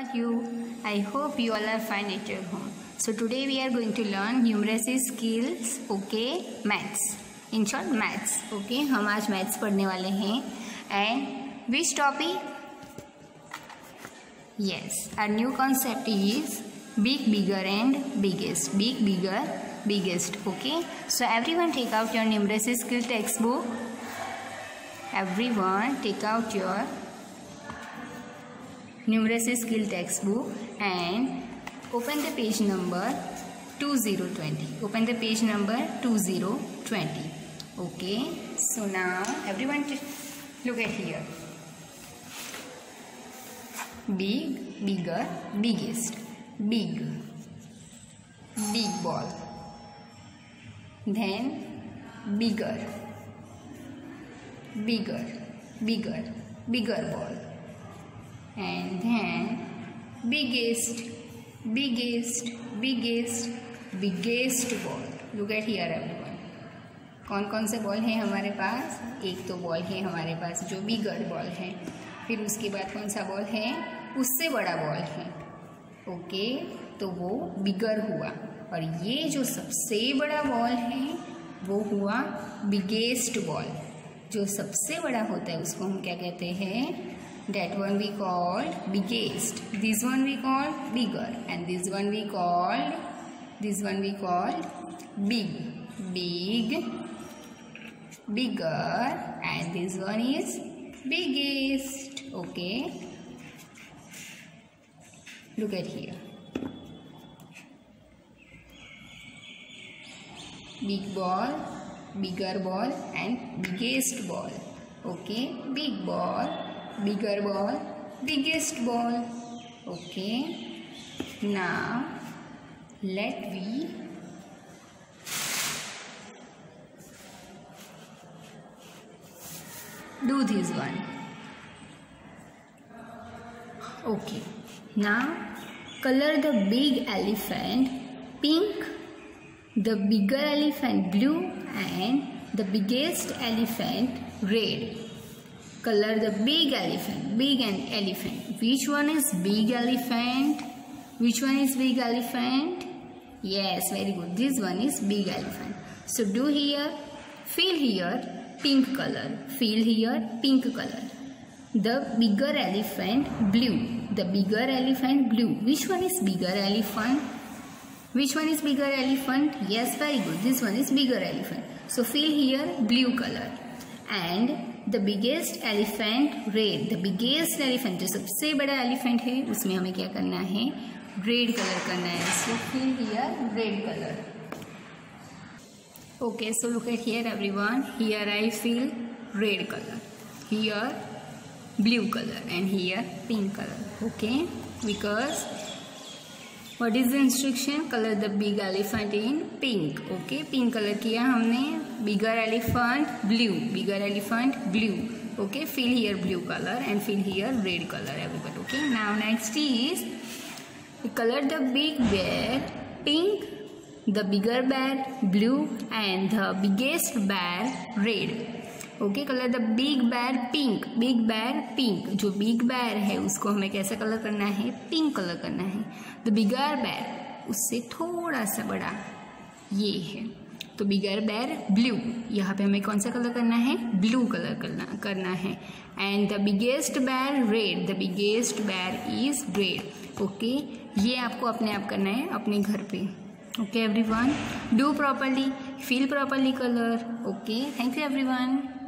are you? I hope you all are fine at your home. So today we are going to learn numeracy skills, okay, maths. In short, maths, okay. हम आज maths पढ़ने वाले हैं. And which topic? Yes, our new concept is big, bigger and biggest. Big, bigger, biggest, okay. So everyone take out your numeracy skill textbook. Everyone take out your numeracy skill textbook and open the page number 2020. Open the page number 2020. Okay. So now everyone look at here. Big, bigger, biggest. Big, big ball. Then bigger, bigger, bigger, bigger ball. And then biggest, biggest, biggest, biggest ball. Look at here everyone. कौन कौन से ball हैं हमारे पास? एक तो ball है हमारे पास जो बिगर बॉल है, फिर उसके बाद कौन सा बॉल है? उससे बड़ा बॉल है, ओके. तो वो बिगर हुआ. और ये जो सबसे बड़ा बॉल है वो हुआ बिगेस्ट बॉल. जो सबसे बड़ा होता है उसको हम क्या कहते हैं? That one we called biggest. This one we called bigger, and this one we called big, big, bigger, and this one is biggest. Okay. Look at here. Big ball, bigger ball, and biggest ball. Okay. Big ball, bigger ball, biggest ball. Okay. Now let we do this one. Okay. Now color the big elephant pink, the bigger elephant blue, and the biggest elephant red. Color the big elephant, big and elephant. Which one is big elephant? Which one is big elephant? Yes, very good. This one is big elephant. So do here, fill here pink color. Fill here pink color. The bigger elephant blue. The bigger elephant blue. Which one is bigger elephant? Which one is bigger elephant? Yes, very good. This one is bigger elephant. So fill here blue color. And the biggest elephant red. The biggest elephant जो सबसे बड़ा elephant है उसमें हमें क्या करना है? Red color करना है. So fill here red color. Okay, so look at here everyone. Here I fill red color. Here blue color and here pink color. Okay, because what is the instruction? Color the big elephant in pink. Okay, pink color किया हमने. Bigger elephant blue. Bigger elephant blue. Okay, fill here blue color and fill here red color everybody. Okay, now next is color the big bear pink, the bigger bear blue, and the biggest bear red. Okay. Colour the big bear pink. Big bear pink. जो big bear है उसको हमें कैसा colour करना है? Pink colour करना है. The bigger बेर उससे थोड़ा सा बड़ा ये है तो बिगर बेर ब्लू. यहाँ पे हमें कौन सा कलर करना है? ब्लू कलर करना है. And the biggest bear red. The biggest bear is red. Okay, ये आपको अपने आप करना है अपने घर पे. Okay everyone, do properly, fill properly colour. Okay, thank you everyone.